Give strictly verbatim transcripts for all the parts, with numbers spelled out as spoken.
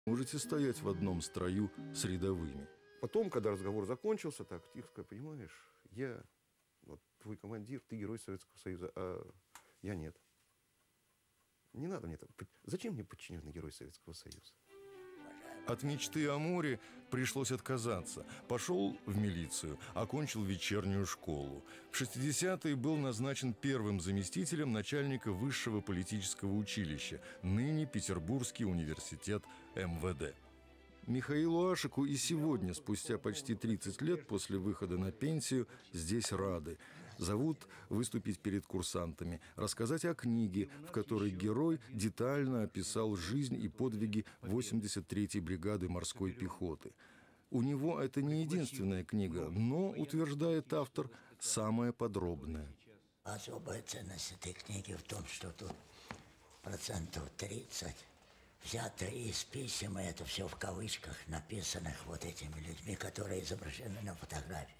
Можете стоять в одном строю с рядовыми. Потом, когда разговор закончился, так тихо сказать: понимаешь, я вот твой командир, ты герой Советского Союза, а я нет. Не надо мне так. Зачем мне подчиненный герой Советского Союза? От мечты о море пришлось отказаться. Пошел в милицию, окончил вечернюю школу. В шестидесятые был назначен первым заместителем начальника высшего политического училища, ныне Петербургский университет эм вэ дэ. Михаилу Ашику и сегодня, спустя почти тридцать лет после выхода на пенсию, здесь рады. Зовут выступить перед курсантами, рассказать о книге, в которой герой детально описал жизнь и подвиги восемьдесят третьей бригады морской пехоты. У него это не единственная книга, но, утверждает автор, самая подробная. Особая ценность этой книги в том, что тут процентов тридцать взято из писем, и это все в кавычках, написанных вот этими людьми, которые изображены на фотографии.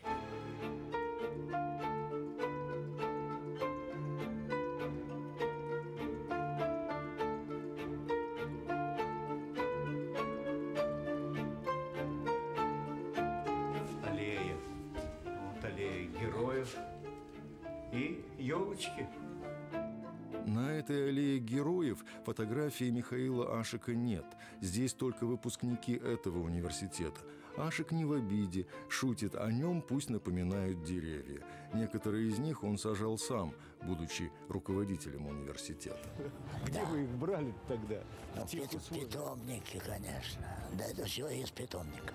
Аллея. Вот аллея героев и елочки. На этой аллее героев фотографии Михаила Ашика нет. Здесь только выпускники этого университета. Ашик не в обиде, шутит о нем, пусть напоминают деревья. Некоторые из них он сажал сам, будучи руководителем университета. Где вы их брали тогда? Ну, питомники, конечно. Да это все из питомника.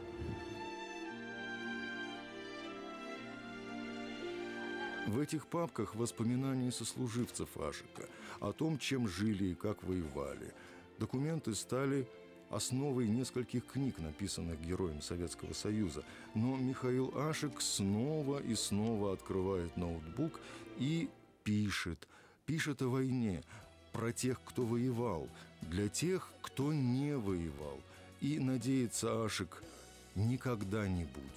В этих папках воспоминания сослуживцев Ашика о том, чем жили и как воевали. Документы стали основой нескольких книг, написанных героем Советского Союза. Но Михаил Ашик снова и снова открывает ноутбук и пишет. Пишет о войне, про тех, кто воевал, для тех, кто не воевал. И, надеется Ашик, никогда не будет.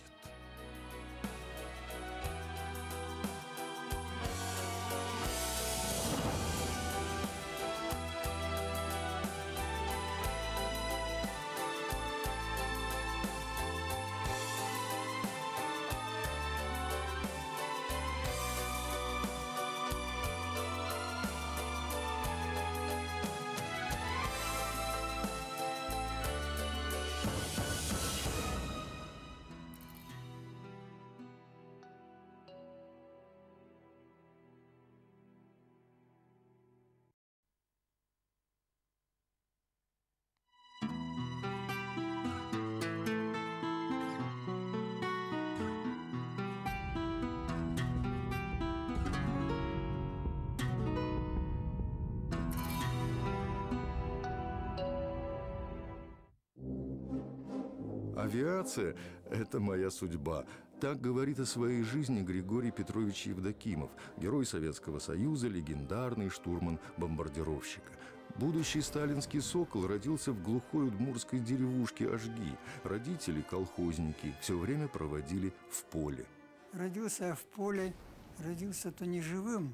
Авиация – это моя судьба. Так говорит о своей жизни Григорий Петрович Евдокимов, герой Советского Союза, легендарный штурман бомбардировщика. Будущий сталинский «Сокол» родился в глухой удмуртской деревушке Ажги. Родители, колхозники, все время проводили в поле. Родился в поле, родился-то не живым.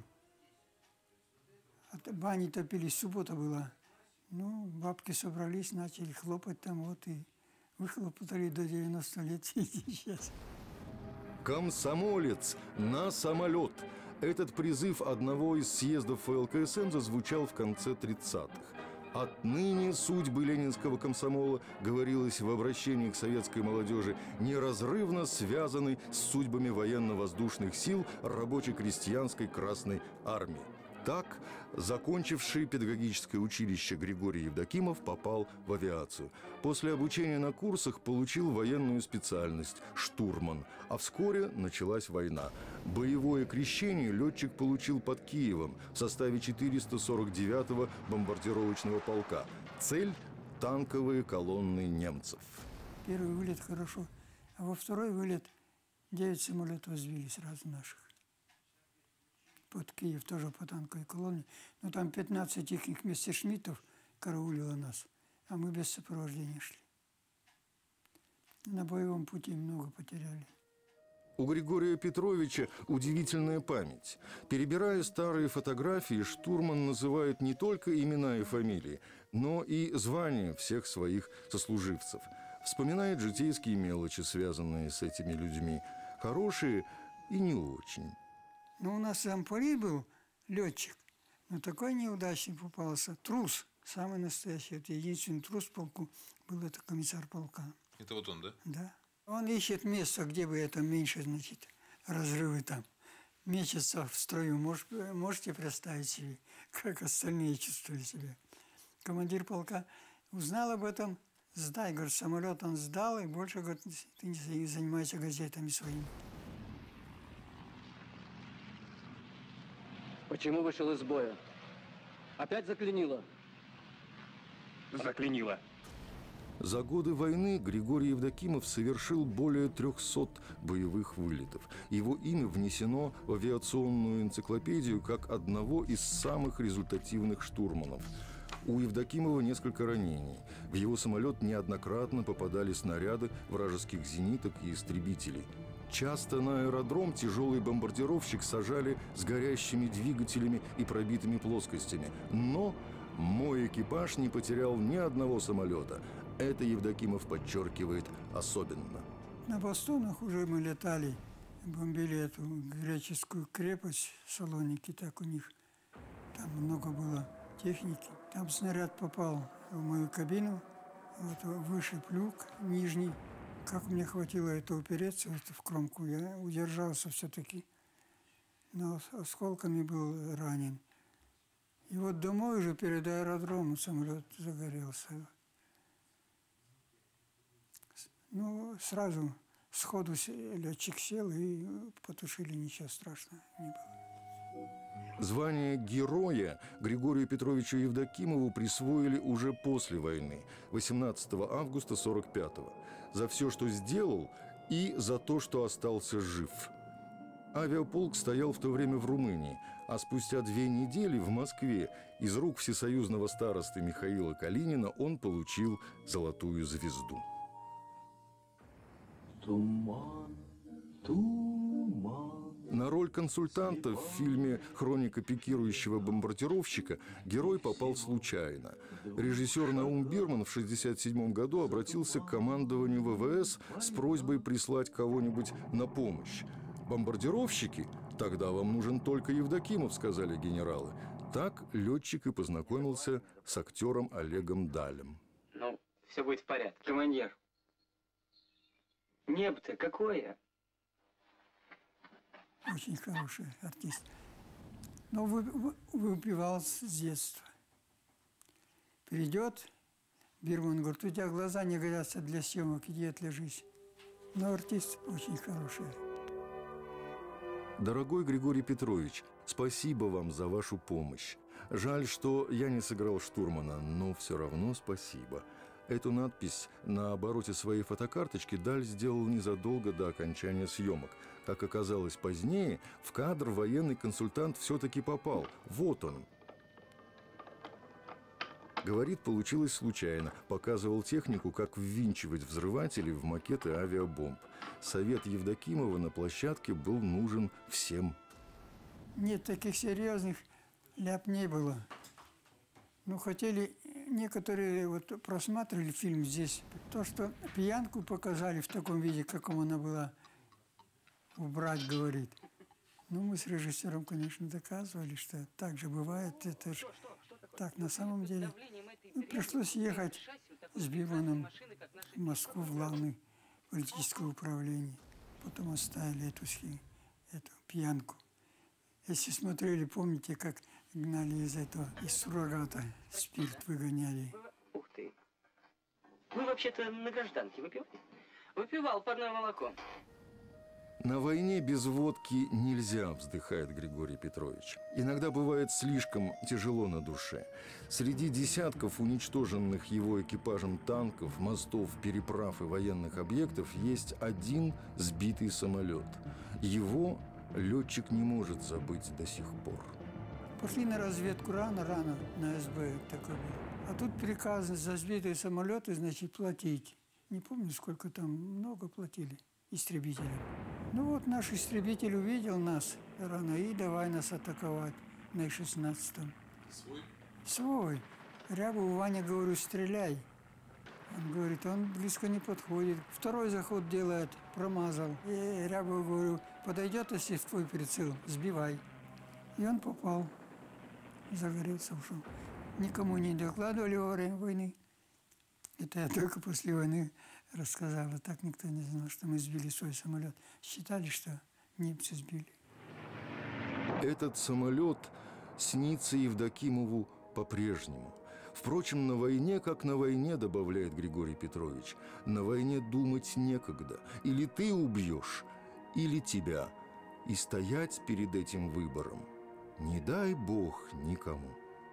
От бани топились, суббота была. Ну, бабки собрались, начали хлопать там, вот и выхлопотали до девяноста лет сейчас. «Комсомолец на самолет!» Этот призыв одного из съездов вэ эл ка эс эм зазвучал в конце тридцатых. Отныне судьбы ленинского комсомола, говорилось в обращении к советской молодежи, неразрывно связаны с судьбами военно-воздушных сил рабоче-крестьянской Красной Армии. Так, закончивший педагогическое училище Григорий Евдокимов попал в авиацию. После обучения на курсах получил военную специальность – штурман. А вскоре началась война. Боевое крещение летчик получил под Киевом в составе четыреста сорок девятого бомбардировочного полка. Цель – танковые колонны немцев. Первый вылет хорошо, а во второй вылет девять самолетов сбили сразу наших. Под Киев тоже по танковой колонне. Но там пятнадцать их мессершмиттов караулило нас, а мы без сопровождения шли. На боевом пути много потеряли. У Григория Петровича удивительная память. Перебирая старые фотографии, штурман называет не только имена и фамилии, но и звания всех своих сослуживцев. Вспоминает житейские мелочи, связанные с этими людьми, хорошие и не очень. Ну, у нас замполит был летчик, но такой неудачник попался. Трус, самый настоящий. Вот единственный трус в полку был это комиссар полка. Это вот он, да? Да. Он ищет место, где бы это меньше, значит, разрывы там. Мечется в строю. Может, можете представить себе, как остальные чувствовали себя. Командир полка узнал об этом. Сдай, говорит, самолет он сдал, и больше, говорит, ты не занимайся газетами своими. Почему вышел из боя? Опять заклинило? Заклинило. За годы войны Григорий Евдокимов совершил более трехсот боевых вылетов. Его имя внесено в авиационную энциклопедию как одного из самых результативных штурманов. У Евдокимова несколько ранений. В его самолет неоднократно попадали снаряды вражеских зениток и истребителей. Часто на аэродром тяжелый бомбардировщик сажали с горящими двигателями и пробитыми плоскостями. Но мой экипаж не потерял ни одного самолета. Это Евдокимов подчеркивает особенно. На Бастунах уже мы летали, бомбили эту греческую крепость Салоники, так у них там много было техники. Там снаряд попал в мою кабину, вот выше люк, нижний. Как мне хватило это упереться это в кромку, я удержался все-таки, но осколками был ранен. И вот домой уже перед аэродромом самолет загорелся. Ну, сразу сходу летчик сел и потушили, ничего страшного не было. Звание героя Григорию Петровичу Евдокимову присвоили уже после войны, восемнадцатого августа сорок пятого, за все, что сделал, и за то, что остался жив. Авиаполк стоял в то время в Румынии, а спустя две недели в Москве из рук всесоюзного старосты Михаила Калинина он получил золотую звезду. Туман, туман. На роль консультанта в фильме «Хроника пикирующего бомбардировщика» герой попал случайно. Режиссер Наум Бирман в шестьдесят седьмом году обратился к командованию ВВС с просьбой прислать кого-нибудь на помощь. «Бомбардировщики? Тогда вам нужен только Евдокимов», — сказали генералы. Так летчик и познакомился с актером Олегом Далем. Ну, все будет в порядке. Командир, небо-то какое? Очень хороший артист. Но вы, вы, выпивал с детства. Придет, Бирман говорит, у тебя глаза не годятся для съемок, иди отлежись. Но артист очень хороший. Дорогой Григорий Петрович, спасибо вам за вашу помощь. Жаль, что я не сыграл штурмана, но все равно спасибо. Эту надпись на обороте своей фотокарточки Даль сделал незадолго до окончания съемок. Как оказалось позднее, в кадр военный консультант все-таки попал. Вот он. Говорит, получилось случайно. Показывал технику, как ввинчивать взрыватели в макеты авиабомб. Совет Евдокимова на площадке был нужен всем. Нет, таких серьезных ляп не было. Ну, хотели, некоторые вот просматривали фильм здесь. То, что пьянку показали в таком виде, каком она была, убрать, говорит. Ну, мы с режиссером, конечно, доказывали, что так же бывает. Это же так на самом деле. Ну, пришлось ехать с Бирманом в Москву, в главное политическое управление. Потом оставили эту, эту пьянку. Если смотрели, помните, как гнали из этого, из суррогата, спирт выгоняли. Ух ты. Вы вообще-то на гражданке выпивали? Выпивал парное молоко. На войне без водки нельзя, вздыхает Григорий Петрович. Иногда бывает слишком тяжело на душе. Среди десятков уничтоженных его экипажем танков, мостов, переправ и военных объектов есть один сбитый самолет. Его летчик не может забыть до сих пор. Пошли на разведку рано-рано, на СБ такой был. А тут приказ за сбитые самолеты, значит, платить. Не помню, сколько там, много платили. истребителем. Ну вот наш истребитель увидел нас рано и давай нас атаковать на И шестнадцатом. Свой? Свой. Рябову, Ваня, говорю, стреляй. Он говорит, он близко не подходит. Второй заход делает, промазал. И Рябову говорю, подойдет, если в твой прицел, сбивай. И он попал. Загорелся, ушел. Никому не докладывали во время войны. Это я только после войны рассказала. Так никто не знал, что мы сбили свой самолет. Считали, что немцы сбили. Этот самолет снится Евдокимову по-прежнему. Впрочем, на войне, как на войне, добавляет Григорий Петрович, на войне думать некогда. Или ты убьешь, или тебя. И стоять перед этим выбором не дай Бог никому.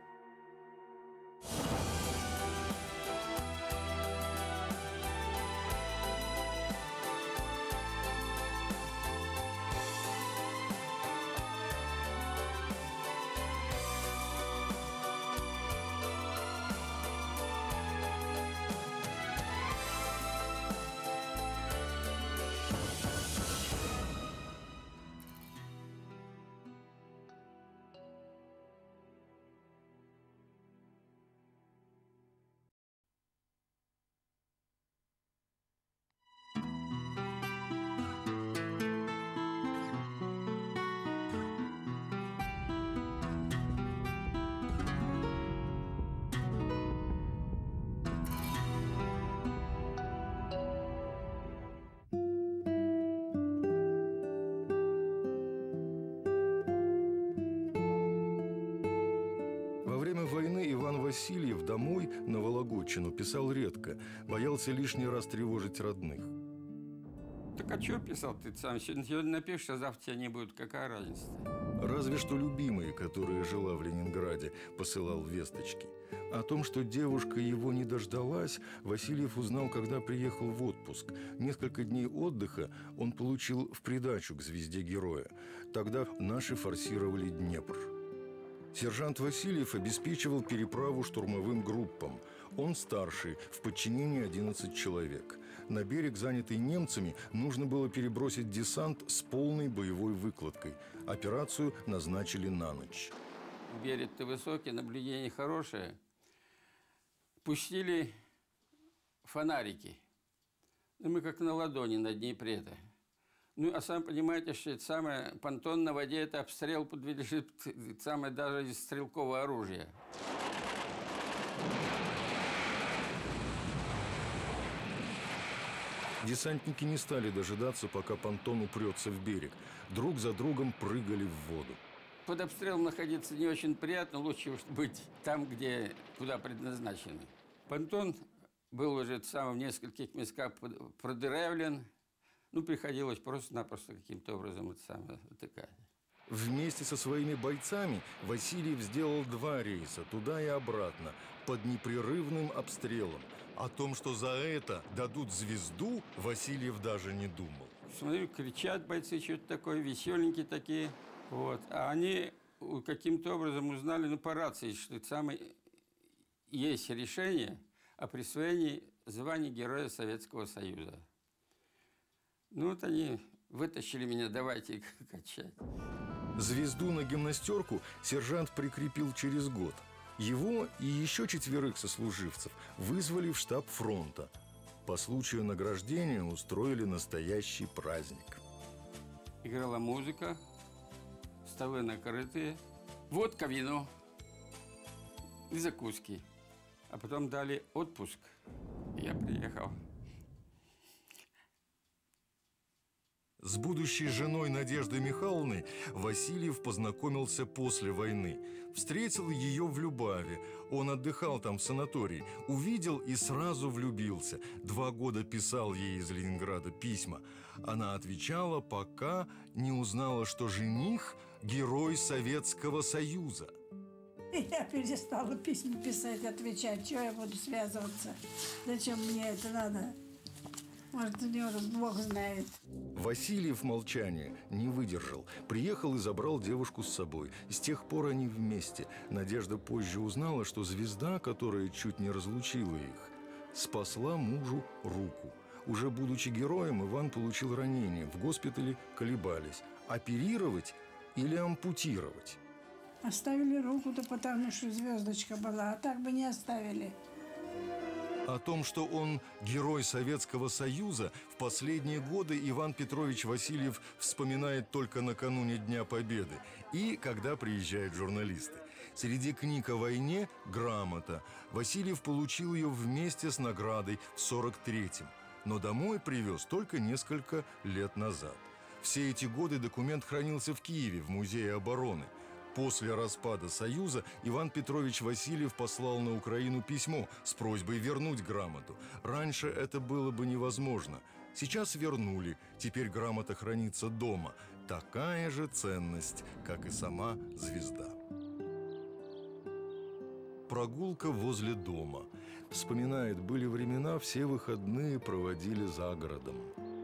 Васильев домой на Вологодчину писал редко, боялся лишний раз тревожить родных. Так а что писал ты сам? Сегодня напишешь, а завтра тебя не будет. Какая разница-то? Разве что любимые, которая жила в Ленинграде, посылал весточки. О том, что девушка его не дождалась, Васильев узнал, когда приехал в отпуск. Несколько дней отдыха он получил в придачу к «Звезде героя». Тогда наши форсировали Днепр. Сержант Васильев обеспечивал переправу штурмовым группам. Он старший, в подчинении одиннадцать человек. На берег, занятый немцами, нужно было перебросить десант с полной боевой выкладкой. Операцию назначили на ночь. Берег-то высокий, наблюдение хорошее. Пустили фонарики. Ну, мы как на ладони на Днепре-то. Ну, а сам понимаете, что это самое, понтон на воде – это обстрел подлежит самое даже из стрелкового оружия. Десантники не стали дожидаться, пока понтон упрется в берег. Друг за другом прыгали в воду. Под обстрелом находиться не очень приятно, лучше уж быть там, где, куда предназначены. Понтон был уже в самом нескольких местах продырявлен. Ну, приходилось просто-напросто каким-то образом это самое вытыкать. Вместе со своими бойцами Васильев сделал два рейса туда и обратно под непрерывным обстрелом. О том, что за это дадут звезду, Васильев даже не думал. Смотрю, кричат бойцы, что-то такое, веселенькие такие. Вот. А они каким-то образом узнали, ну, по рации, что это самое, есть решение о присвоении звания Героя Советского Союза. Ну, вот они вытащили меня, давайте качать. Звезду на гимнастерку сержант прикрепил через год. Его и еще четверых сослуживцев вызвали в штаб фронта. По случаю награждения устроили настоящий праздник. Играла музыка, столы накрытые, водка, вино и закуски. А потом дали отпуск. Я приехал. С будущей женой Надеждой Михайловной Васильев познакомился после войны. Встретил ее в Любаве. Он отдыхал там в санатории. Увидел и сразу влюбился. Два года писал ей из Ленинграда письма. Она отвечала, пока не узнала, что жених – герой Советского Союза. Я перестала письма писать, отвечать. Чего я буду связываться? Зачем мне это надо? Может, у него Бог знает. Васильев молчание не выдержал. Приехал и забрал девушку с собой. С тех пор они вместе. Надежда позже узнала, что звезда, которая чуть не разлучила их, спасла мужу руку. Уже будучи героем, Иван получил ранение. В госпитале колебались, оперировать или ампутировать. Оставили руку-то потому, что звездочка была, а так бы не оставили. О том, что он герой Советского Союза, в последние годы Иван Петрович Васильев вспоминает только накануне Дня Победы и когда приезжают журналисты. Среди книг о войне грамота. Васильев получил ее вместе с наградой в сорок третьем, но домой привез только несколько лет назад. Все эти годы документ хранился в Киеве, в Музее обороны. После распада Союза Иван Петрович Васильев послал на Украину письмо с просьбой вернуть грамоту. Раньше это было бы невозможно. Сейчас вернули. Теперь грамота хранится дома. Такая же ценность, как и сама звезда. Прогулка возле дома. Вспоминает, были времена, все выходные проводили за городом.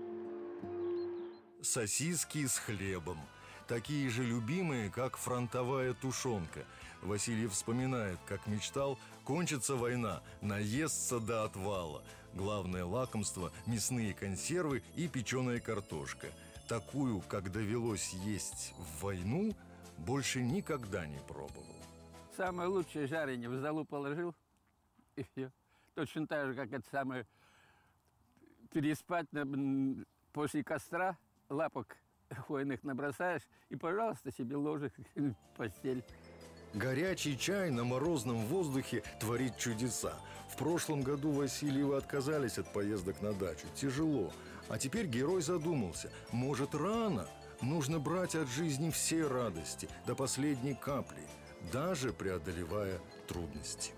Сосиски с хлебом. Такие же любимые, как фронтовая тушенка. Васильев вспоминает, как мечтал, кончится война, наестся до отвала. Главное лакомство – мясные консервы и печеная картошка. Такую, как довелось есть в войну, больше никогда не пробовал. Самое лучшее жареное в золу положил, и все. Точно так же, как это самое, переспать на, после костра, лапок хвойных набросаешь, и, пожалуйста, себе ложек в постель. Горячий чай на морозном воздухе творит чудеса. В прошлом году Васильевы отказались от поездок на дачу. Тяжело. А теперь герой задумался. Может, рано? Нужно брать от жизни все радости, до последней капли, даже преодолевая трудности.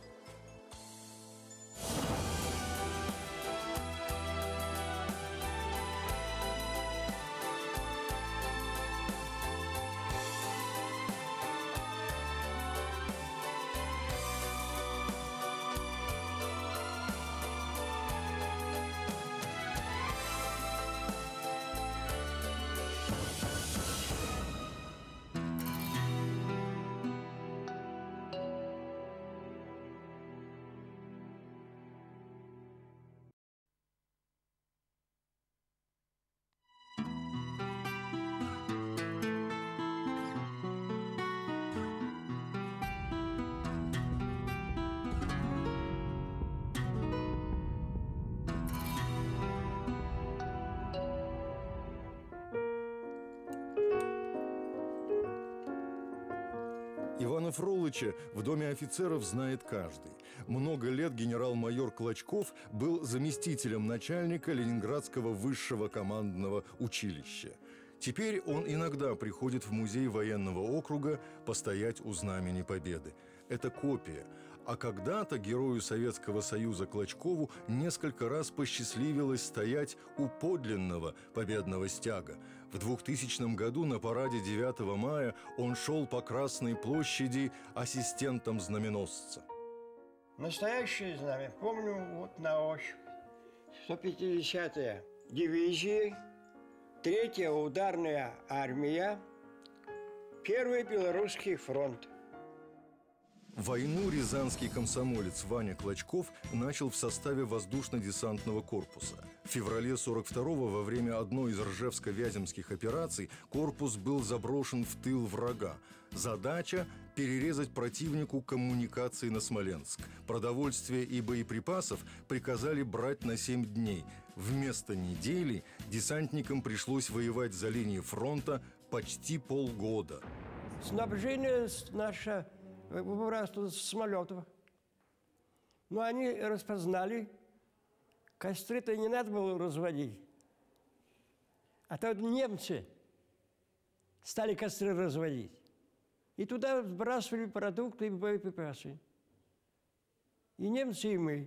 Ивана Фролыча в Доме офицеров знает каждый. Много лет генерал-майор Клочков был заместителем начальника Ленинградского высшего командного училища. Теперь он иногда приходит в музей военного округа постоять у Знамени Победы. Это копия. А когда-то герою Советского Союза Клочкову несколько раз посчастливилось стоять у подлинного победного стяга. В двухтысячном году на параде девятого мая он шел по Красной площади ассистентом знаменосца. Настоящее знамя помню вот на ощупь. сто пятидесятая дивизия, третья ударная армия, первый белорусский фронт. Войну рязанский комсомолец Ваня Клочков начал в составе воздушно-десантного корпуса. В феврале сорок второго во время одной из ржевско-вяземских операций корпус был заброшен в тыл врага. Задача – перерезать противнику коммуникации на Смоленск. Продовольствие и боеприпасов приказали брать на семь дней. Вместо недели десантникам пришлось воевать за линией фронта почти полгода. Снабжение наше выбрасывалось с самолетов. Но они распознали, костры-то не надо было разводить. А то немцы стали костры разводить. И туда сбрасывали продукты и боеприпасы. И немцы, и мы.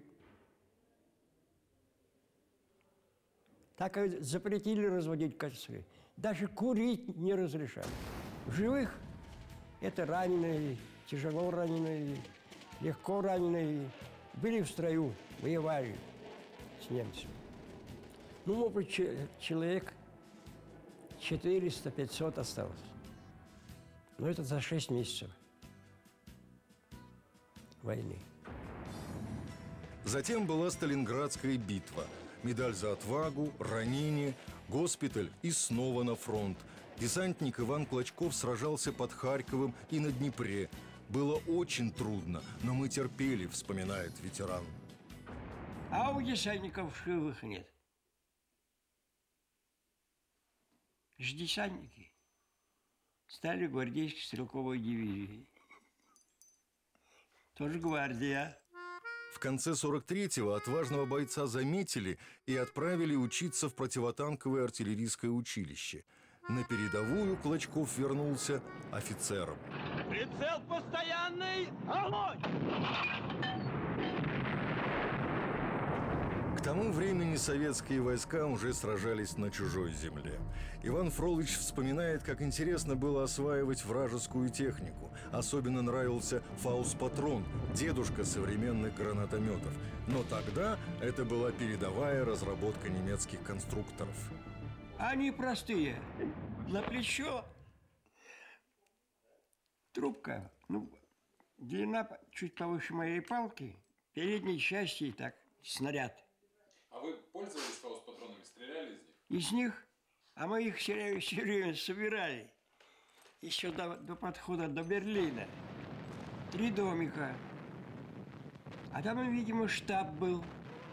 Так и запретили разводить костры. Даже курить не разрешали. В живых это раненые, тяжело раненые, легко раненые, были в строю, воевали с немцами. Ну, может быть, человек четыреста-пятьсот осталось. Но это за шесть месяцев войны. Затем была Сталинградская битва. Медаль за отвагу, ранение, госпиталь и снова на фронт. Десантник Иван Клочков сражался под Харьковом и на Днепре. Было очень трудно, но мы терпели, вспоминает ветеран. А у десантников живых нет. Ж десантники стали гвардейской стрелковой дивизией. Тоже гвардия. В конце сорок третьего отважного бойца заметили и отправили учиться в противотанковое артиллерийское училище. На передовую Клочков вернулся офицером. Прицел постоянный! Огонь! К тому времени советские войска уже сражались на чужой земле. Иван Фролыч вспоминает, как интересно было осваивать вражескую технику. Особенно нравился фаус-патрон, дедушка современных гранатометов. Но тогда это была передовая разработка немецких конструкторов. Они простые. На плечо трубка, ну, длина чуть повыше моей палки, передней части так снаряд. А вы пользовались фаус-патронами, стреляли из них? Из них, а мы их все время, все время собирали. Еще до, до подхода до Берлина. Три домика. А там, видимо, штаб был.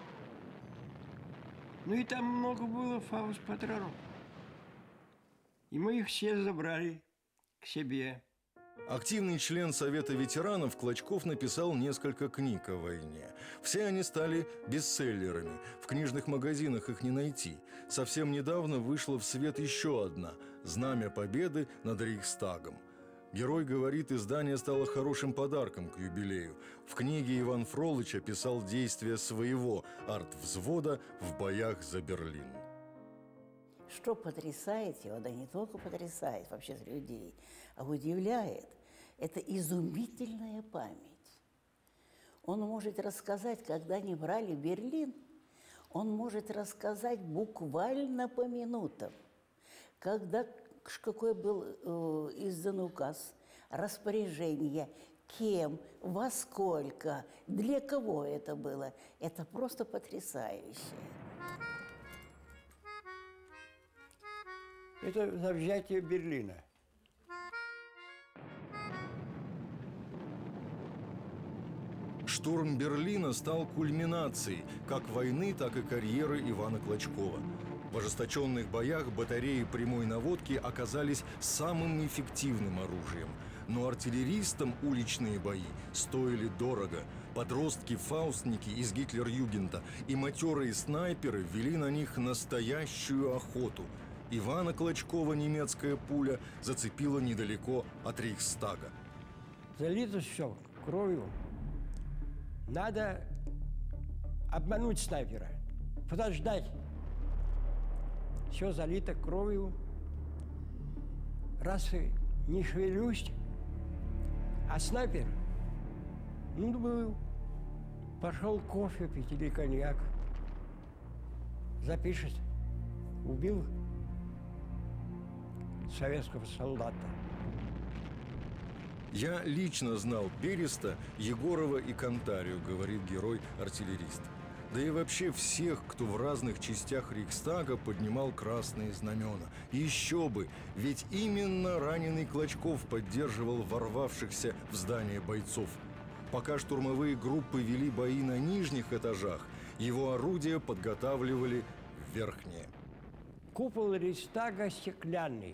Ну и там много было фаус-патронов. И мы их все забрали к себе. Активный член Совета ветеранов, Клочков написал несколько книг о войне. Все они стали бестселлерами. В книжных магазинах их не найти. Совсем недавно вышла в свет еще одна «Знамя Победы над Рейхстагом». Герой говорит, издание стало хорошим подарком к юбилею. В книге Иван Фролыч описал действия своего арт-взвода в боях за Берлин. Что потрясает его, да не только потрясает вообще людей, а удивляет, это изумительная память. Он может рассказать, когда они брали Берлин, он может рассказать буквально по минутам, когда какой был э, издан указ, распоряжение, кем, во сколько, для кого это было. Это просто потрясающе. Это за взятие Берлина. Штурм Берлина стал кульминацией как войны, так и карьеры Ивана Клочкова. В ожесточенных боях батареи прямой наводки оказались самым эффективным оружием. Но артиллеристам уличные бои стоили дорого. Подростки-фаустники из Гитлер-Югенда и матерые снайперы вели на них настоящую охоту. Ивана Клочкова немецкая пуля зацепила недалеко от Рейхстага. Залито все кровью. Надо обмануть снайпера, подождать. Все залито кровью. Раз не шевелюсь, а снайпер, ну, был, пошел кофе пить или коньяк. Запишет, убил советского солдата. «Я лично знал Береста, Егорова и Кантарию», говорит герой-артиллерист. Да и вообще всех, кто в разных частях Рейхстага поднимал красные знамена. Еще бы, ведь именно раненый Клочков поддерживал ворвавшихся в здание бойцов. Пока штурмовые группы вели бои на нижних этажах, его орудия подготавливали в верхние. Купол Рейхстага стеклянный.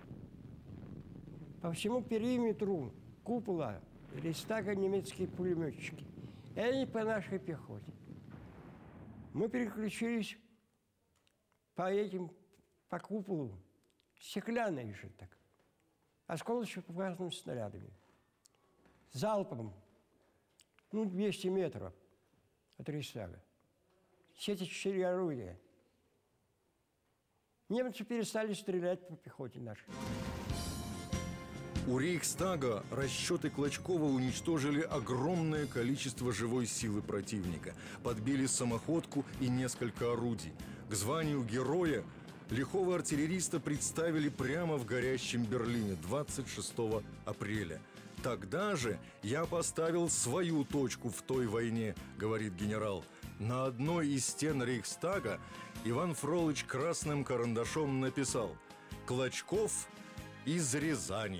По всему периметру купола Рейхстага немецкие пулеметчики. И они по нашей пехоте. Мы переключились по этим, по куполу, стеклянные же так, осколочно-фугасными снарядами, залпом, ну, двести метров от Рейхстага. Все эти четыре орудия. Немцы перестали стрелять по пехоте нашей. У Рейхстага расчеты Клочкова уничтожили огромное количество живой силы противника, подбили самоходку и несколько орудий. К званию героя лихого артиллериста представили прямо в горящем Берлине двадцать шестого апреля. «Тогда же я поставил свою точку в той войне», — говорит генерал. На одной из стен Рейхстага Иван Фролыч красным карандашом написал: «Клочков из Рязани».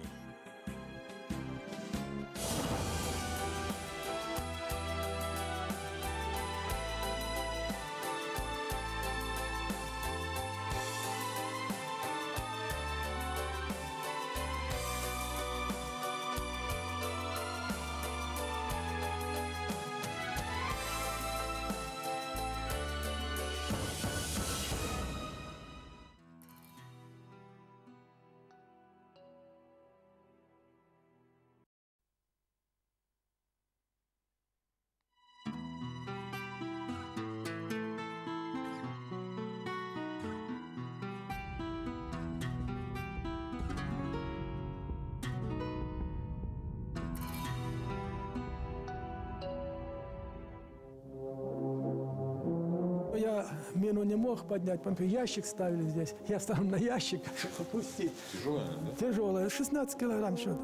Я мину не мог поднять, потому ящик ставили здесь. Я стал на ящик опустить. Тяжелая, да? Тяжелая, шестнадцать килограмм что-то.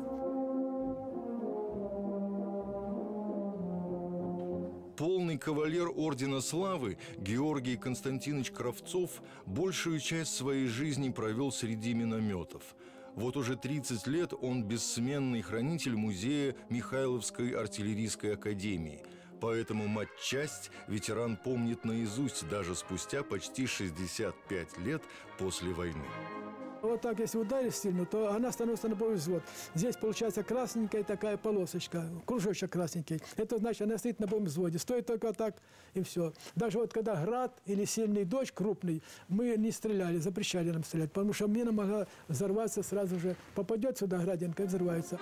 Полный кавалер Ордена Славы Георгий Константинович Кравцов большую часть своей жизни провел среди минометов. Вот уже тридцать лет он бессменный хранитель музея Михайловской артиллерийской академии. Поэтому матчасть ветеран помнит наизусть даже спустя почти шестьдесят пять лет после войны. Вот так, если ударить сильно, то она становится на боевой взвод. Здесь получается красненькая такая полосочка, кружочек красненький. Это значит, она стоит на боевом взводе. Стоит только так, и все. Даже вот когда град или сильный дождь крупный, мы не стреляли, запрещали нам стрелять, потому что мина могла взорваться сразу же. Попадет сюда градинка и взрывается.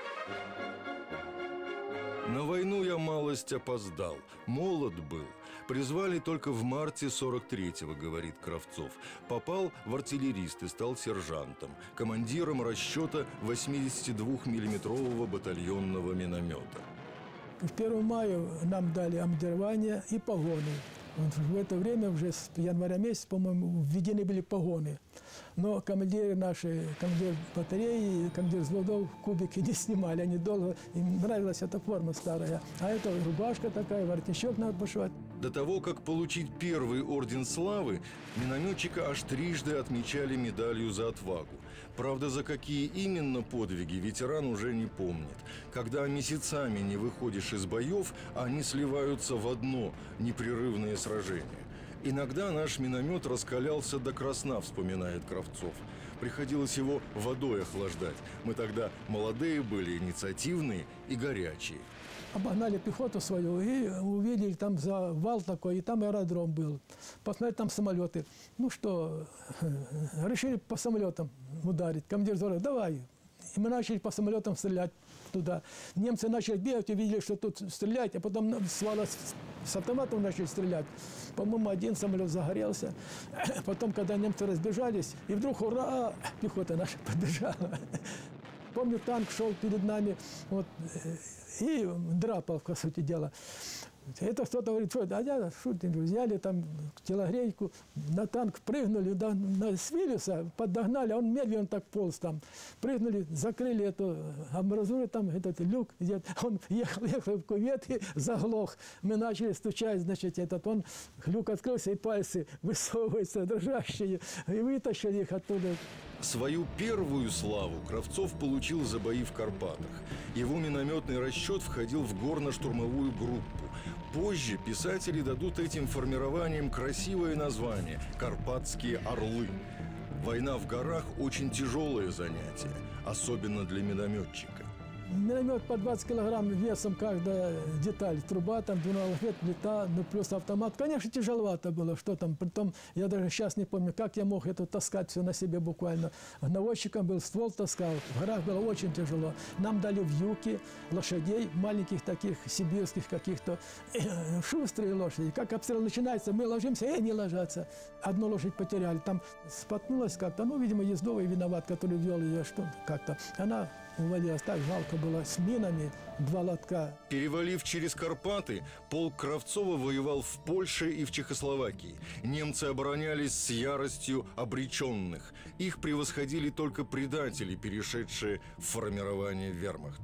На войну я малость опоздал, молод был. Призвали только в марте сорок третьего, говорит Кравцов. Попал в артиллерист и стал сержантом, командиром расчета восьмидесятидвухмиллиметрового батальонного миномета. В первого мая нам дали обмундирование и погоны. Вот в это время, уже с января месяца, по-моему, введены были погоны. Но командиры наши, командир батареи, командир взводов кубики не снимали. Они долго, им нравилась эта форма старая. А это рубашка такая, воротничок надо пошивать. До того, как получить первый орден славы, минометчика аж трижды отмечали медалью за отвагу. Правда, за какие именно подвиги ветеран уже не помнит. Когда месяцами не выходишь из боев, они сливаются в одно – непрерывные сражения. Иногда наш миномет раскалялся до красна, вспоминает Кравцов. Приходилось его водой охлаждать. Мы тогда молодые были, инициативные и горячие. Обогнали пехоту свою и увидели там за вал такой, и там аэродром был. Посмотрели там самолеты. Ну что, решили по самолетам ударить. Командир говорит, давай. И мы начали по самолетам стрелять туда. Немцы начали бегать, увидели, что тут стрелять, а потом с вала с автоматом начали стрелять. По-моему, один самолет загорелся. Потом, когда немцы разбежались, и вдруг, ура, пехота наша подбежала. Помню, танк шел перед нами, вот, и драпал, по сути дела. Это кто-то говорит, что, а я шутник, взяли там телогрейку, на танк прыгнули, да, на Свилюса подогнали, а он медленно так полз там. Прыгнули, закрыли эту амбразуру, там этот люк, где он ехал, ехал в кювет и заглох. Мы начали стучать, значит, этот он, люк открылся, и пальцы высовываются, дрожащие, и вытащили их оттуда. Свою первую славу Кравцов получил за бои в Карпатах. Его минометный расчет входил в горно-штурмовую группу. Позже писатели дадут этим формированиям красивое название – «Карпатские орлы». Война в горах – очень тяжелое занятие, особенно для минометчика. Миномет по двадцать килограмм весом каждая деталь. Труба, там, двунавет, плита, ну, плюс автомат. Конечно, тяжеловато было, что там. Притом, я даже сейчас не помню, как я мог это таскать все на себе буквально. Наводчиком был, ствол таскал. В горах было очень тяжело. Нам дали вьюки, лошадей, маленьких таких, сибирских каких-то. Шустрые лошади. Как обстрел начинается, мы ложимся, и они ложатся. Одну лошадь потеряли. Там споткнулась как-то. Ну, видимо, ездовый виноват, который вел ее, что как-то. Она увалилась, так жалко было, с минами, два лотка. Перевалив через Карпаты, полк Кравцова воевал в Польше и в Чехословакии. Немцы оборонялись с яростью обреченных. Их превосходили только предатели, перешедшие в формирование вермахта.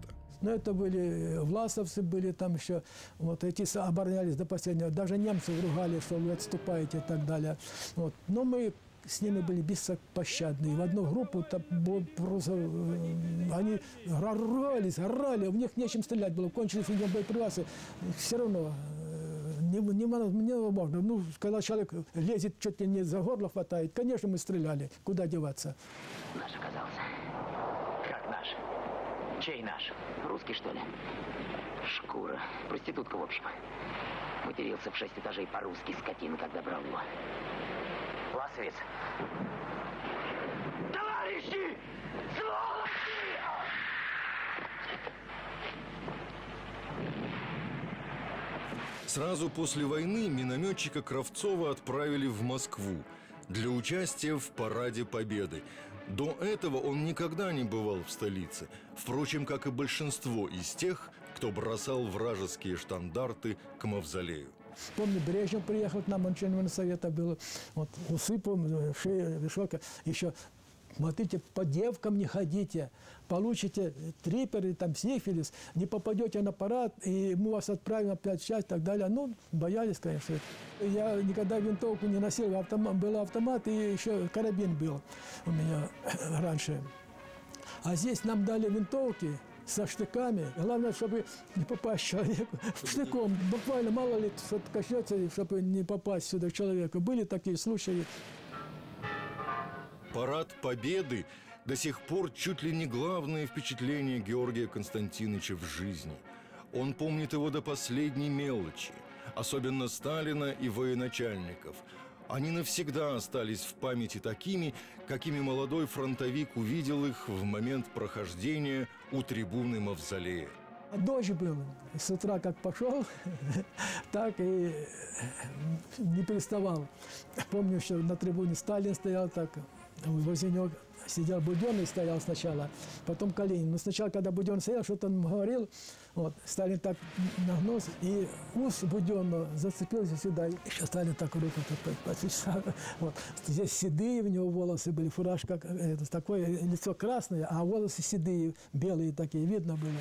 Но это были власовцы, были там еще, вот эти оборонялись до последнего. Даже немцы ругали, что вы отступаете и так далее. Вот. Но мы с ними были беспощадны. В одну группу там, просто, они рвались, орали, в них нечем стрелять было. Кончились у них боеприпасы. Все равно невозможно. Ну, когда человек лезет, чуть ли не за горло хватает, конечно, мы стреляли. Куда деваться? Наш оказался. Как наш? Чей наш? Русский, что ли? Шкура. Проститутка, в общем. Матерился в шесть этажей по-русски, скотина, когда брал его. Власовец. Товарищи! Сволочи! Сразу после войны минометчика Кравцова отправили в Москву для участия в Параде Победы. До этого он никогда не бывал в столице, впрочем, как и большинство из тех, кто бросал вражеские штандарты к мавзолею. Помню, Брежнев приехал к нам, он член совета был, вот, усы, помню, шея высокая, еще, смотрите, по девкам не ходите, получите трипер, там, сифилис, не попадете на парад, и мы вас отправим опять в часть и так далее. Ну, боялись, конечно. Я никогда винтовку не носил, автомат, был автомат, и еще карабин был у меня раньше. А здесь нам дали винтовки со штыками. Главное, чтобы не попасть человеку штыком. Буквально мало ли что-то коснется, чтобы не попасть сюда к человеку. Были такие случаи. Парад Победы до сих пор чуть ли не главное впечатление Георгия Константиновича в жизни. Он помнит его до последней мелочи, особенно Сталина и военачальников. Они навсегда остались в памяти такими, какими молодой фронтовик увидел их в момент прохождения у трибуны Мавзолея. Дождь был. С утра как пошел, так и не переставал. Помню, что на трибуне Сталин стоял так, возле него сидел Буденный, стоял сначала, потом Калинин. Но сначала, когда Буденный стоял, что-то он говорил, вот, Сталин так нагнулся, и ус Буденного зацепился сюда. Еще Сталин так руку подписал. Вот. Здесь седые у него волосы были, фуражка, это, такое лицо красное, а волосы седые, белые такие, видно было.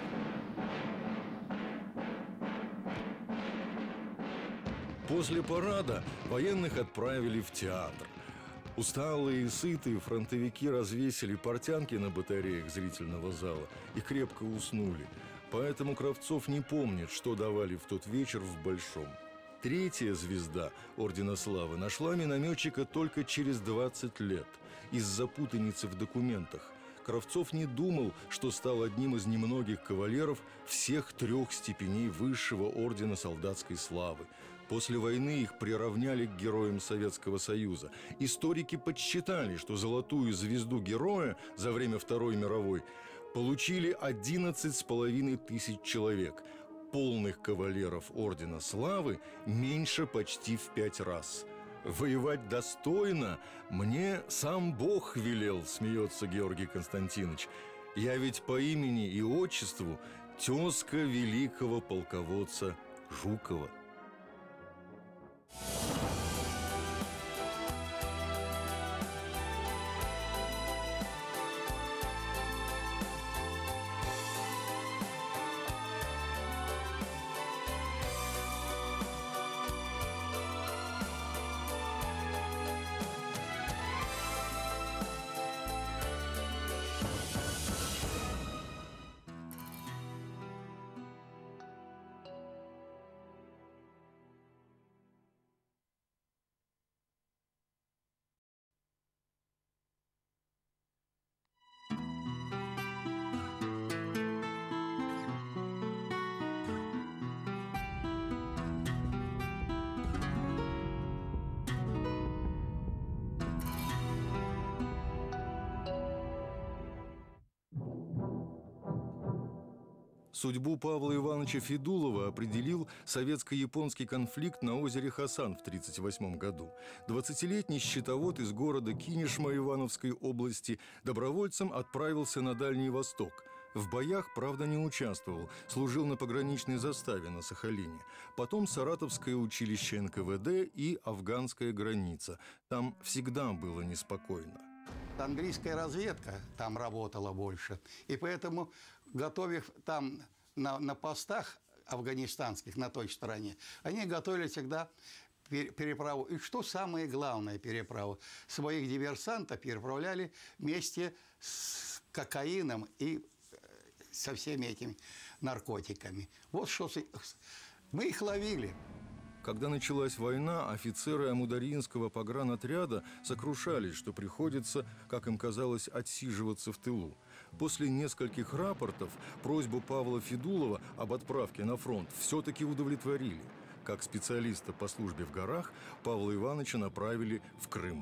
После парада военных отправили в театр. Усталые и сытые фронтовики развесили портянки на батареях зрительного зала и крепко уснули. Поэтому Кравцов не помнит, что давали в тот вечер в Большом. Третья звезда Ордена Славы нашла минометчика только через двадцать лет из-за путаницы в документах. Кравцов не думал, что стал одним из немногих кавалеров всех трех степеней высшего ордена солдатской славы. После войны их приравняли к героям Советского Союза. Историки подсчитали, что золотую звезду героя за время Второй мировой получили одиннадцать с половиной тысяч человек. Полных кавалеров Ордена Славы меньше почти в пять раз. «Воевать достойно мне сам Бог велел», смеется Георгий Константинович. «Я ведь по имени и отчеству тезка великого полководца Жукова». Судьбу Павла Ивановича Федулова определил советско-японский конфликт на озере Хасан в тысяча девятьсот тридцать восьмом году. двадцатилетний счетовод из города Кинешма Ивановской области добровольцем отправился на Дальний Восток. В боях, правда, не участвовал, служил на пограничной заставе на Сахалине. Потом Саратовское училище эн ка вэ дэ и афганская граница. Там всегда было неспокойно. Английская разведка там работала больше. И поэтому, готовив там на, на постах афганистанских на той стороне, они готовили всегда переправу. И что самое главное, переправу. Своих диверсантов переправляли вместе с кокаином и со всеми этими наркотиками. Вот что мы их ловили. Когда началась война, офицеры Амударьинского погранотряда сокрушались, что приходится, как им казалось, отсиживаться в тылу. После нескольких рапортов просьбу Павла Федулова об отправке на фронт все-таки удовлетворили. Как специалиста по службе в горах Павла Ивановича направили в Крым.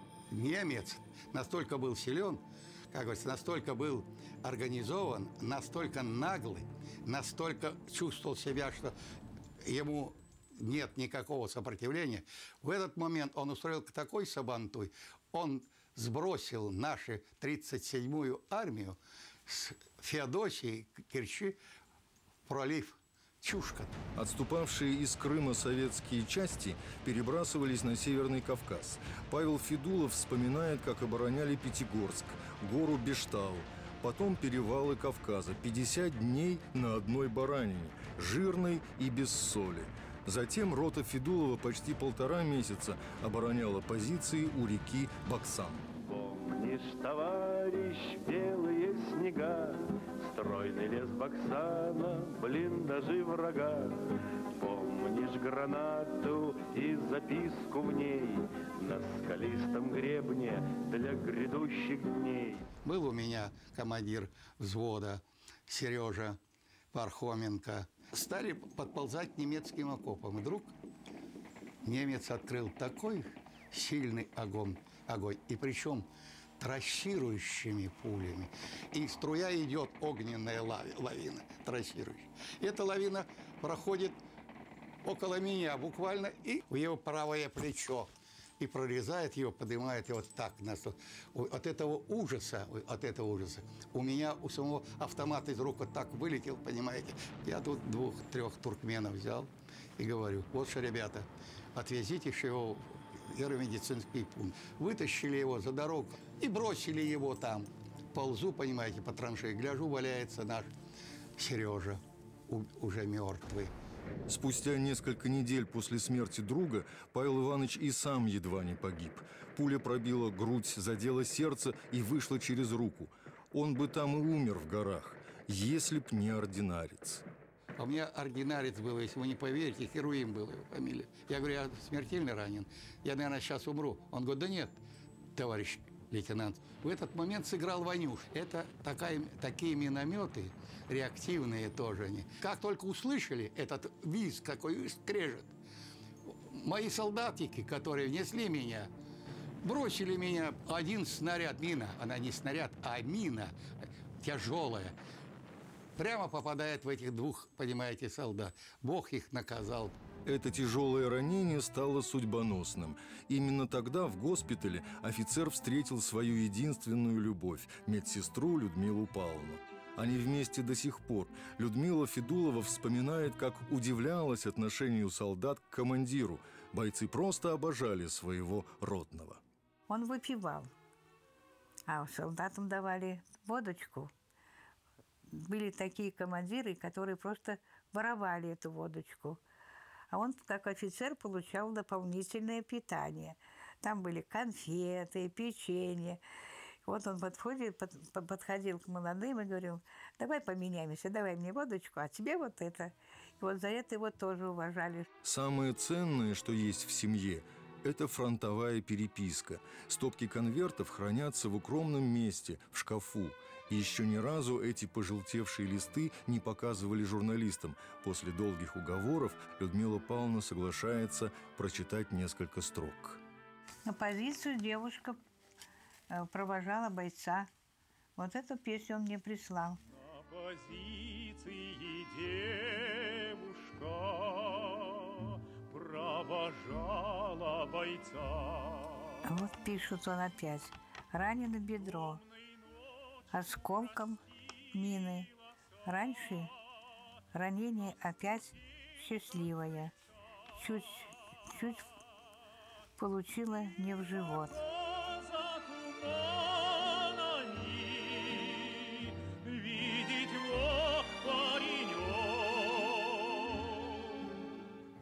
Немец настолько был силен, как говорится, настолько был организован, настолько наглый, настолько чувствовал себя, что ему нет никакого сопротивления. В этот момент он устроил такой сабантуй, он сбросил нашу тридцать седьмую армию с Феодосии, Керчи, в пролив Чушка. Отступавшие из Крыма советские части перебрасывались на Северный Кавказ. Павел Федулов вспоминает, как обороняли Пятигорск, гору Бештау, потом перевалы Кавказа. пятьдесят дней на одной баранине, жирной и без соли. Затем рота Федулова почти полтора месяца обороняла позиции у реки Баксан. Помнишь, товарищ, белые снега, стройный лес Баксана, блиндажи врага. Помнишь гранату и записку в ней на скалистом гребне для грядущих дней. Был у меня командир взвода Сережа Пархоменко. Стали подползать к немецким окопам. И вдруг немец открыл такой сильный огонь, огонь. И причем трассирующими пулями. И струя идет, огненная лавина, трассирующая. Эта лавина проходит около меня буквально и в его правое плечо. И прорезает его, поднимает его так. От этого ужаса, от этого ужаса у меня у самого автомат из рук вот так вылетел, понимаете. Я тут двух-трех туркменов взял и говорю: вот что, ребята, отвезите его в медицинский пункт. Вытащили его за дорогу и бросили его там. Ползу, понимаете, по траншеи, гляжу, валяется наш Сережа, уже мертвый. Спустя несколько недель после смерти друга Павел Иванович и сам едва не погиб. Пуля пробила грудь, задела сердце и вышла через руку. Он бы там и умер в горах, если б не ординарец. А у меня ординарец был, если вы не поверите, Херуим был его фамилия. Я говорю: я смертельно ранен, я, наверное, сейчас умру. Он говорит: да нет, товарищ лейтенант. В этот момент сыграл Ванюш. Это такая, такие минометы, реактивные тоже они. Как только услышали этот визг, какой скрежет, мои солдатики, которые внесли меня, бросили меня. Один снаряд, мина, она не снаряд, а мина тяжелая, прямо попадает в этих двух, понимаете, солдат. Бог их наказал. Это тяжелое ранение стало судьбоносным. Именно тогда в госпитале офицер встретил свою единственную любовь – медсестру Людмилу Павловну. Они вместе до сих пор. Людмила Федулова вспоминает, как удивлялась отношению солдат к командиру. Бойцы просто обожали своего ротного. Он выпивал, а солдатам давали водочку. Были такие командиры, которые просто воровали эту водочку. А он, как офицер, получал дополнительное питание. Там были конфеты, печенье. Вот он подходит, под, подходил к молодым и говорил: давай поменяемся, давай мне водочку, а тебе вот это. И вот за это его тоже уважали. Самое ценное, что есть в семье, это фронтовая переписка. Стопки конвертов хранятся в укромном месте, в шкафу. И еще ни разу эти пожелтевшие листы не показывали журналистам. После долгих уговоров Людмила Павловна соглашается прочитать несколько строк. На позицию девушка провожала бойца. Вот эту песню он мне прислал. На позиции девушка провожала бойца. А вот пишет он опять: ранено бедро осколком мины. Раньше ранение опять счастливое. Чуть-чуть получила не в живот.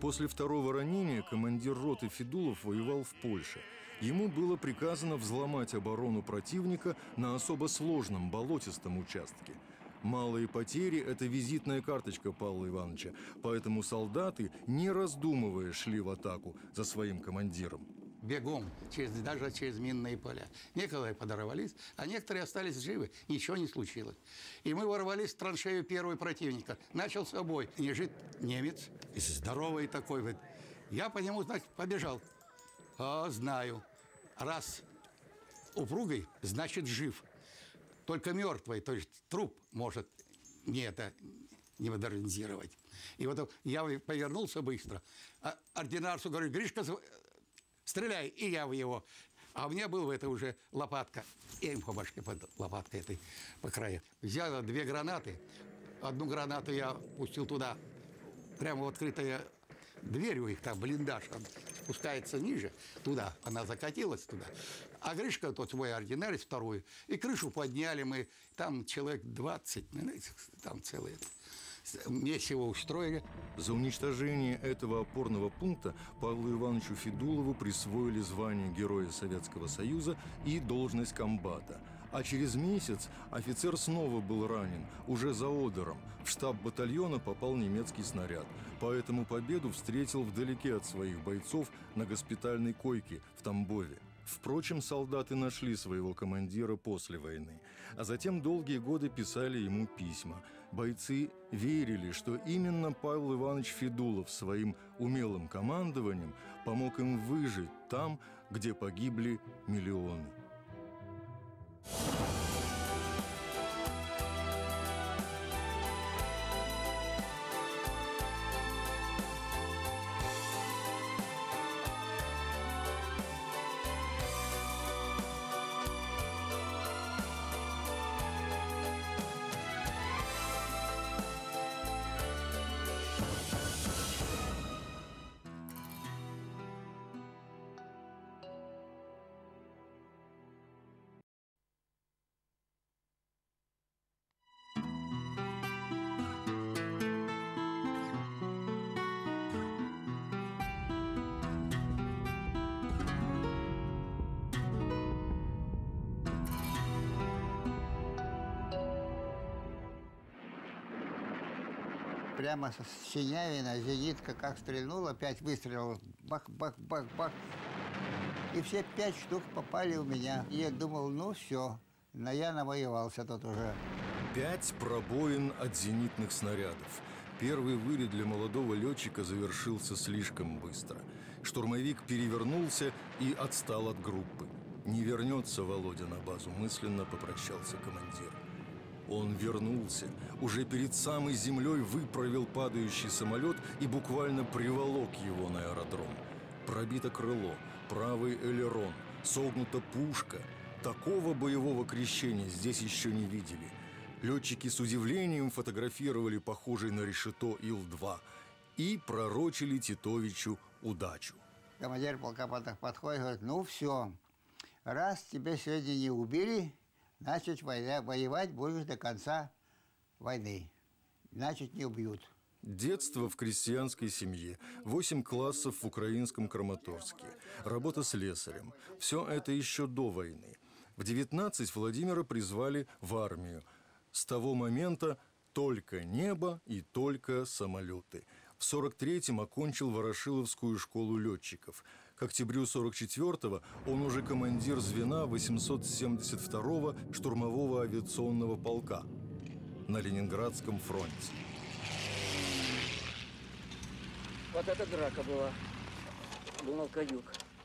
После второго ранения командир роты Федулов воевал в Польше. Ему было приказано взломать оборону противника на особо сложном болотистом участке. Малые потери – это визитная карточка Павла Ивановича, поэтому солдаты, не раздумывая, шли в атаку за своим командиром. Бегом, через, даже через минные поля. Некоторые подорвались, а некоторые остались живы. Ничего не случилось. И мы ворвались в траншею первого противника. Начался бой. Лежит немец, здоровый такой. Вот. Я по нему, значит, побежал. А, знаю. Раз упругой, значит, жив. Только мертвый, то есть труп может не это не модернизировать. И вот я повернулся быстро. А ординарцу говорю: Гришка, стреляй, и я в его. А у меня была это уже лопатка. Я им по башке под лопаткой этой по краю. Взял две гранаты. Одну гранату я пустил туда, прямо в открытая дверь у них, там блиндаж, он спускается ниже, туда, она закатилась туда. А Гришка, тот свой ординарец, вторую, и крышу подняли мы, там человек двадцать, там целые месиво устроили. За уничтожение этого опорного пункта Павлу Ивановичу Федулову присвоили звание Героя Советского Союза и должность комбата. А через месяц офицер снова был ранен, уже за Одером. В штаб батальона попал немецкий снаряд, поэтому победу встретил вдалеке от своих бойцов на госпитальной койке в Тамбове. Впрочем, солдаты нашли своего командира после войны, а затем долгие годы писали ему письма. Бойцы верили, что именно Павел Иванович Федулов своим умелым командованием помог им выжить там, где погибли миллионы. Прямо с Синявина зенитка как стрельнула, пять выстрелов, бах-бах-бах-бах. И все пять штук попали у меня. И я думал, ну все, но я навоевался тут уже. Пять пробоин от зенитных снарядов. Первый вылет для молодого летчика завершился слишком быстро. Штурмовик перевернулся и отстал от группы. Не вернется Володя на базу, мысленно попрощался командир. Он вернулся, уже перед самой землей выправил падающий самолет и буквально приволок его на аэродром. Пробито крыло, правый элерон, согнута пушка. Такого боевого крещения здесь еще не видели. Летчики с удивлением фотографировали похожий на решето Ил два и пророчили Титовичу удачу. Командир полка подходит и говорит: ну все, раз тебя сегодня не убили, значит, воевать будешь до конца войны. Значит, не убьют. Детство в крестьянской семье, восемь классов в украинском Краматорске, работа слесарем. Все это еще до войны. В девятнадцать Владимира призвали в армию. С того момента только небо и только самолеты. В сорок третьем окончил Ворошиловскую школу летчиков. К октябрю сорок четвёртого он уже командир звена восемьсот семьдесят второго штурмового авиационного полка на Ленинградском фронте. Вот это драка была. Думал, каюк.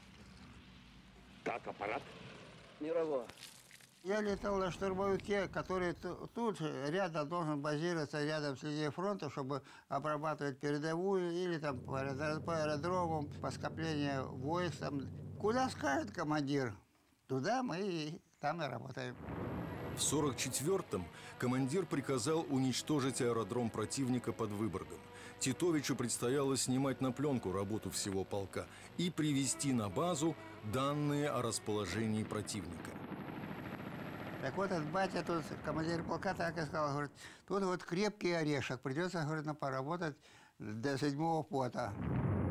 Так, аппарат? Мировой. Я летал на штурмовике, который тут же рядом должен базироваться, рядом с линией фронта, чтобы обрабатывать передовую или там по аэродромам, по скоплению войск. Там. Куда скажет командир, туда мы и там и работаем. В сорок четвёртом командир приказал уничтожить аэродром противника под Выборгом. Титовичу предстояло снимать на пленку работу всего полка и привести на базу данные о расположении противника. Так вот, этот батя, тут командир полка так и сказал, говорит, тут вот крепкий орешек, придется, говорит, поработать до седьмого пота.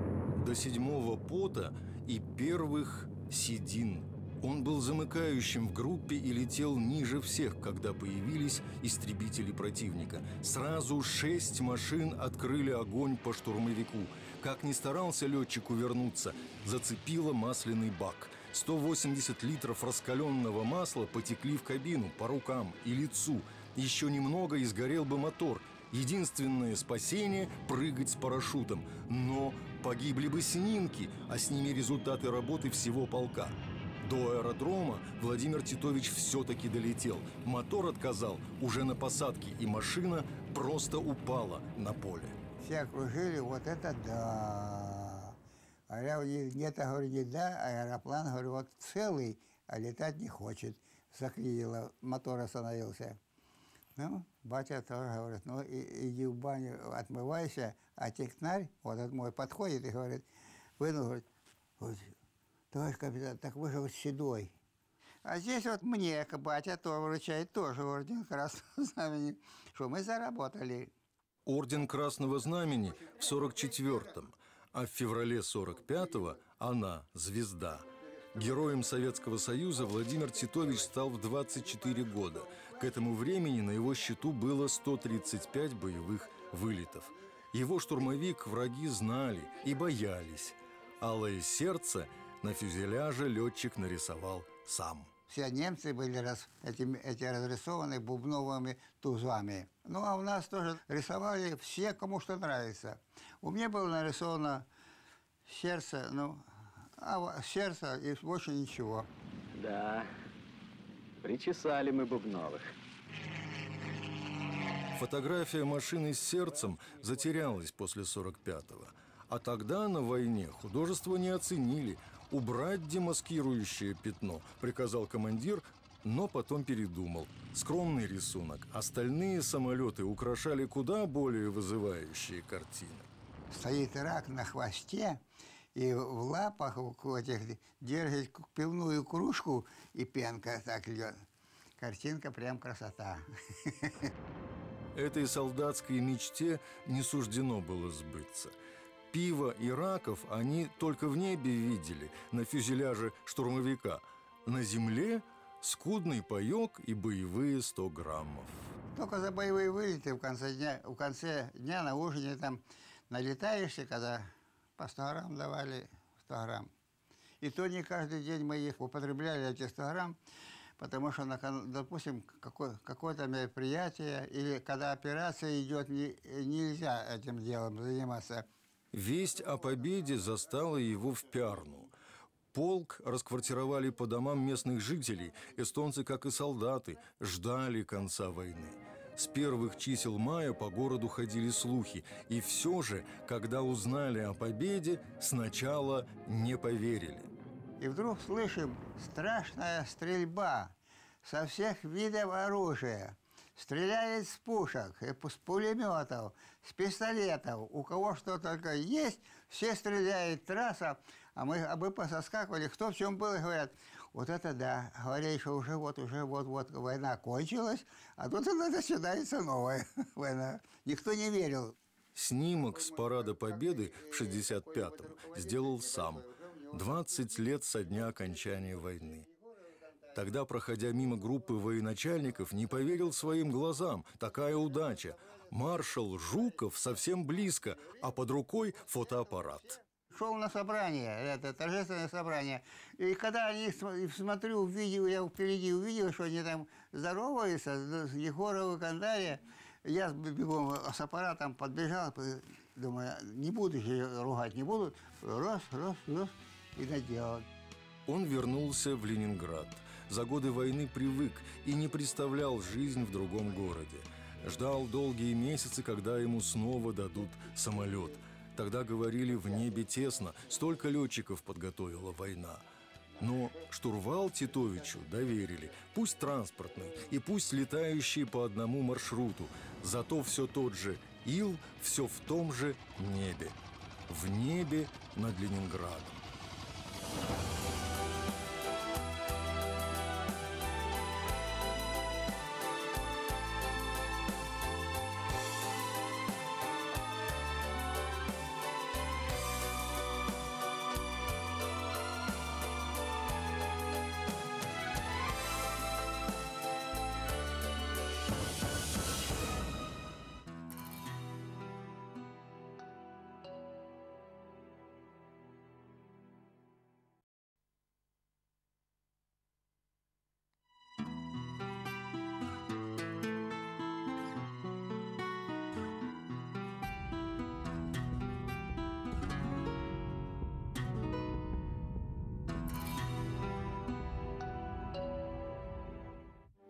до седьмого пота и первых седин. Он был замыкающим в группе и летел ниже всех, когда появились истребители противника. Сразу шесть машин открыли огонь по штурмовику. Как ни старался летчик увернуться, зацепило масляный бак. сто восемьдесят литров раскаленного масла потекли в кабину, по рукам и лицу. Еще немного и сгорел бы мотор. Единственное спасение – прыгать с парашютом. Но погибли бы снимки, а с ними результаты работы всего полка. До аэродрома Владимир Титович все-таки долетел. Мотор отказал уже на посадке, и машина просто упала на поле. Все окружили, вот это да. А я нет, я говорю, не да, аэроплан, говорю, вот целый, а летать не хочет. Заклинило, мотор остановился. Ну, батя тоже говорит, ну, и, иди в баню, отмывайся, а технарь, вот этот мой, подходит и говорит, вынул, говорит, вот, товарищ капитан, так вы же вот седой. А здесь вот мне, батя, то вручает тоже орден Красного Знамени, что мы заработали. Орден Красного Знамени в сорок четвёртом, а в феврале сорок пятого она звезда. Героем Советского Союза Владимир Титович стал в двадцать четыре года. К этому времени на его счету было сто тридцать пять боевых вылетов. Его штурмовик враги знали и боялись. Алое сердце на фюзеляже летчик нарисовал сам. Все немцы были раз, эти, эти разрисованы бубновыми тузами. Ну, а у нас тоже рисовали все, кому что нравится. У меня было нарисовано сердце, ну, а сердце и больше ничего. Да, причесали мы бубновых. Фотография машины с сердцем затерялась после сорок пятого. А тогда на войне художество не оценили. Убрать демаскирующее пятно приказал командир, но потом передумал. Скромный рисунок. Остальные самолеты украшали куда более вызывающие картины. Стоит рак на хвосте, и в лапах у этих держит пивную кружку, и пенка так льет. Картинка прям красота. Этой солдатской мечте не суждено было сбыться. Пиво и раков они только в небе видели, на фюзеляже штурмовика. На земле скудный паёк и боевые сто граммов. Только за боевые вылеты в конце дня, в конце дня на ужине там налетаешься, когда по сто грамм давали, сто грамм. И то не каждый день мы их употребляли, эти сто грамм, потому что, допустим, какое, какое-то мероприятие или когда операция идет, не, нельзя этим делом заниматься. Весть о победе застала его в Пярну. Полк расквартировали по домам местных жителей. Эстонцы, как и солдаты, ждали конца войны. С первых чисел мая по городу ходили слухи. И все же, когда узнали о победе, сначала не поверили. И вдруг слышим страшная стрельба со всех видов оружия. Стреляет с пушек, с пулеметов, с пистолетов. У кого что только есть, все стреляют, трасса. А мы, а мы пососкакивали, кто в чем был, и говорят, вот это да. Говорили, что уже вот, уже вот-вот война кончилась, а тут она начинается новая война. Никто не верил. Снимок с парада Победы в шестьдесят пятом сделал сам. двадцать лет со дня окончания войны. Тогда, проходя мимо группы военачальников, не поверил своим глазам. Такая удача. Маршал Жуков совсем близко, а под рукой фотоаппарат. Шел на собрание, это торжественное собрание. И когда они, смотрю, увидел, я впереди увидел, что они там здороваются, Егорова и Кандария, я бегом с аппаратом подбежал, думаю, не буду же ругать, не буду. Раз, раз, раз, и наделал. Он вернулся в Ленинград. За годы войны привык и не представлял жизнь в другом городе. Ждал долгие месяцы, когда ему снова дадут самолет. Тогда говорили, в небе тесно, столько летчиков подготовила война. Но штурвал Титовичу доверили, пусть транспортный и пусть летающий по одному маршруту. Зато все тот же ил, все в том же небе. В небе над Ленинградом.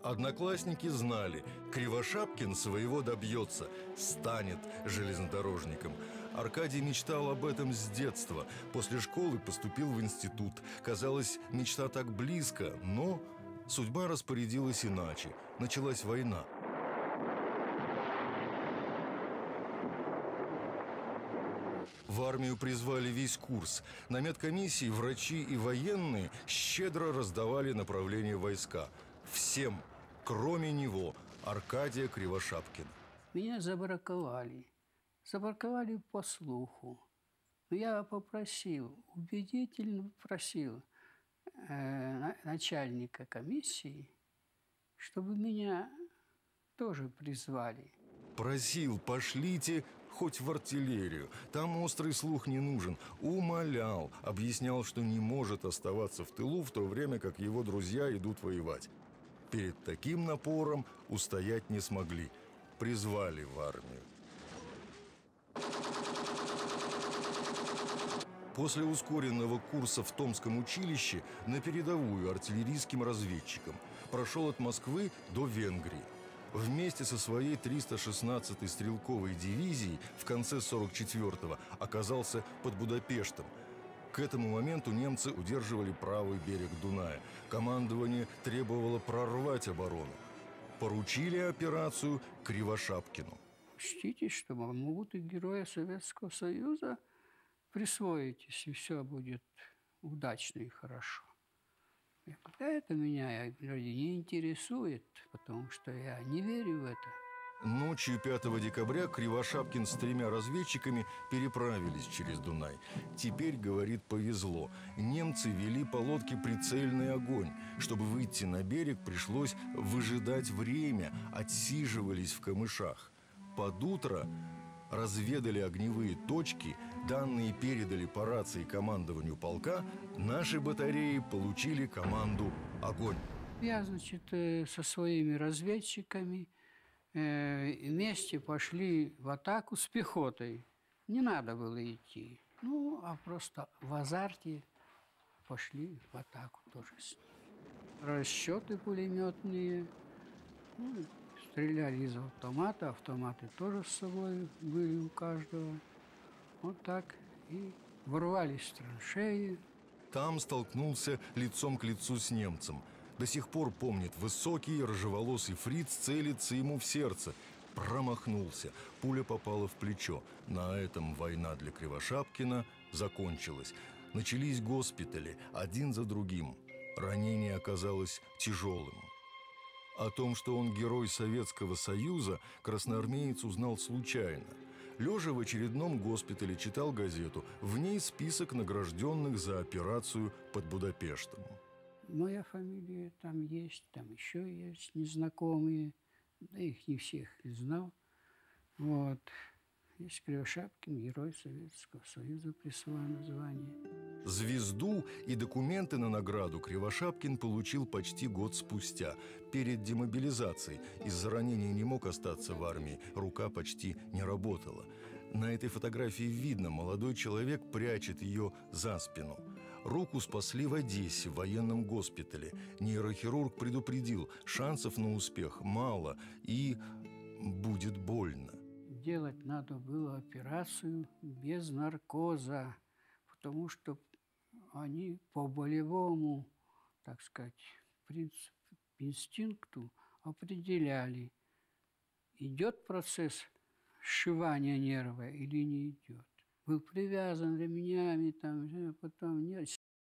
Одноклассники знали, Кривошапкин своего добьется, станет железнодорожником. Аркадий мечтал об этом с детства. После школы поступил в институт. Казалось, мечта так близко, но судьба распорядилась иначе. Началась война. В армию призвали весь курс. На медкомиссии врачи и военные щедро раздавали направления войска. Всем, кроме него, Аркадия Кривошапкина. Меня забраковали. Забраковали по слуху. Но я попросил, убедительно просил э, начальника комиссии, чтобы меня тоже призвали. Просил, пошлите хоть в артиллерию. Там острый слух не нужен. Умолял, объяснял, что не может оставаться в тылу в то время, как его друзья идут воевать. Перед таким напором устоять не смогли. Призвали в армию. После ускоренного курса в Томском училище на передовую артиллерийским разведчиком прошел от Москвы до Венгрии. Вместе со своей триста шестнадцатой стрелковой дивизией в конце сорок четвёртого оказался под Будапештом. К этому моменту немцы удерживали правый берег Дуная. Командование требовало прорвать оборону. Поручили операцию Кривошапкину. Учтите, что могут и герои Советского Союза присвоить, если все будет удачно и хорошо. И когда это меня не интересует, потому что я не верю в это. Ночью пятого декабря Кривошапкин с тремя разведчиками переправились через Дунай. Теперь, говорит, повезло. Немцы вели по лодке прицельный огонь. Чтобы выйти на берег, пришлось выжидать время, отсиживались в камышах. Под утро разведали огневые точки, данные передали по рации командованию полка, наши батареи получили команду «Огонь». Я, значит, со своими разведчиками вместе пошли в атаку с пехотой. Не надо было идти. Ну, а просто в азарте пошли в атаку тоже с ними. Расчеты пулеметные. Ну, стреляли из автомата. Автоматы тоже с собой были у каждого. Вот так и ворвались в траншеи. Там столкнулся лицом к лицу с немцем. До сих пор помнит, высокий, рыжеволосый фриц целится ему в сердце. Промахнулся. Пуля попала в плечо. На этом война для Кривошапкина закончилась. Начались госпитали, один за другим. Ранение оказалось тяжелым. О том, что он герой Советского Союза, красноармеец узнал случайно. Лежа в очередном госпитале читал газету. В ней список награжденных за операцию под Будапештом. Моя фамилия там есть, там еще есть незнакомые. Да их не всех знал. Вот. Есть Кривошапкин, герой Советского Союза, присвоено звание. Звезду и документы на награду Кривошапкин получил почти год спустя, перед демобилизацией. Из-за ранения не мог остаться в армии, рука почти не работала. На этой фотографии видно, молодой человек прячет ее за спину. Руку спасли в Одессе, в военном госпитале. Нейрохирург предупредил, шансов на успех мало и будет больно. Делать надо было операцию без наркоза, потому что они по болевому, так сказать, принципу, инстинкту определяли, идет процесс сшивания нерва или не идет. Был привязан ремнями, там, потом нет.